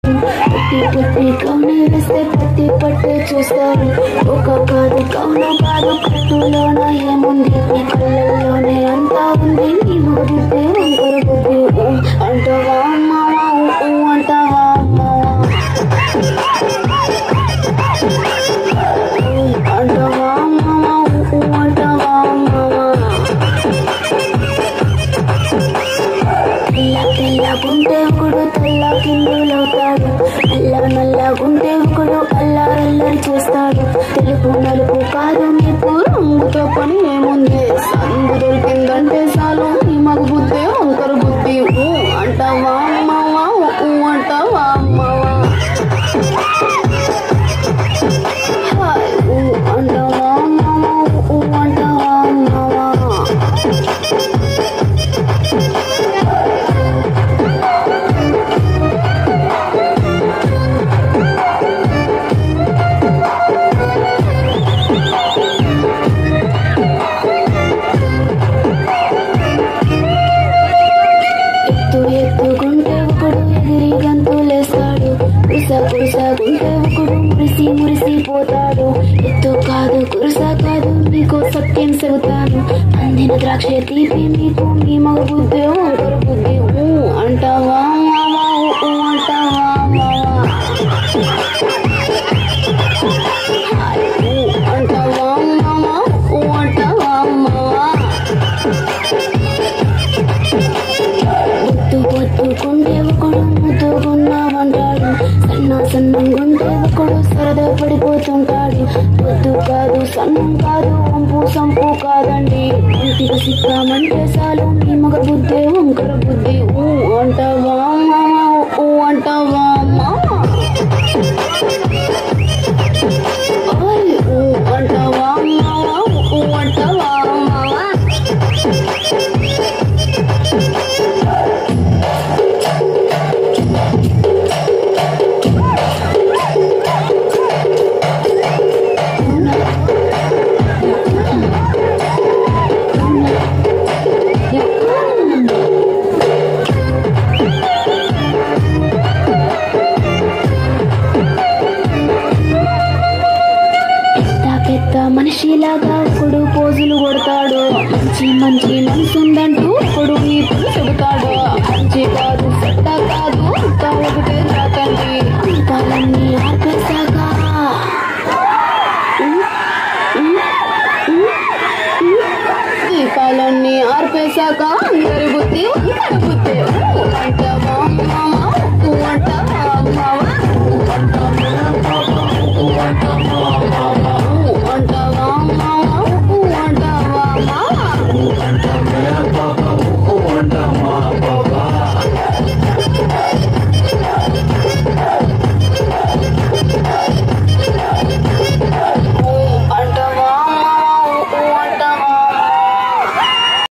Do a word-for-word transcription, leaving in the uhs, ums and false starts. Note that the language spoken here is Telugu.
పట్టి పట్టి కౌన వేస్తే పట్టి పట్టి చూస్తారు. ఒక కాదు కౌన కాదు కట్టులోన ఏముంది, నీ కళ్ళల్లోనే అంతా ఉంది. నీ మగబుద్ధి వంకర బుద్ధి అంటావా మావా, అంటావా మావా, అంటావా మావా, అంటావా మావా. తెల్ల తెల్లగుంటే ఒకడు తెల్ల కిందులవుతాడు, నల్ల నల్లగుంటే ఒకడు అల్లారల్లరి చేస్తాడు. తెలుపు నలుపు కాదు నీకు రంగుతో పని ఏముంది, సందు దొరికిందంటే చాలు నీ మగ బుద్ధి వంకర బుద్ధి అంటావా మావా, అంటావా మావా, అంటావా మావా, అంటావా మావా. ఎత్తుకుంటే ఒకడు ఎగిరి గంతులేస్తాడు, కురుస కురుసగుంటే ఒకడు మురిసి మురిసిపోతాడు. ఎత్తు కాదు కురుస కాదు మీకు సత్యం చెబుతాను, అందిన ద్రాక్ష తీపి మీకు మీ మగ బుద్ధి వంకర బుద్ధి అంటావా మావా, అంటావా మావా, అంటావా మావా, అంటావా మావా. పొద్దు పొద్దుకుంటే ఒకడు ముద్దుగున్నామంటాడు, సన్న సన్నంగుంటే ఒకడు సరదా పడిపోతుంటాడు. పొద్దు కాదు సన్నం కాదు వంపు సంపు కాదండి, ఇంటికి సిక్కామంటే చాలు నీ మగ బుద్ధి వంకర బుద్ధి అంటావా మావా, అంటావా మావా, అంటావా మావా, అంటావా మావా. మనిషిలాగా ఒకడు పోజులు కొడతాడు, మంచి మంచి మనసుందంటూ ఒకడు నీతులు చెబుతాడు. మంచి కాదు సట్ట కాదు అంతా ఒకటే రాకండి, దీపాలన్నీ ఆర్పేశాక దీపాలన్నీ ఆర్పేశాక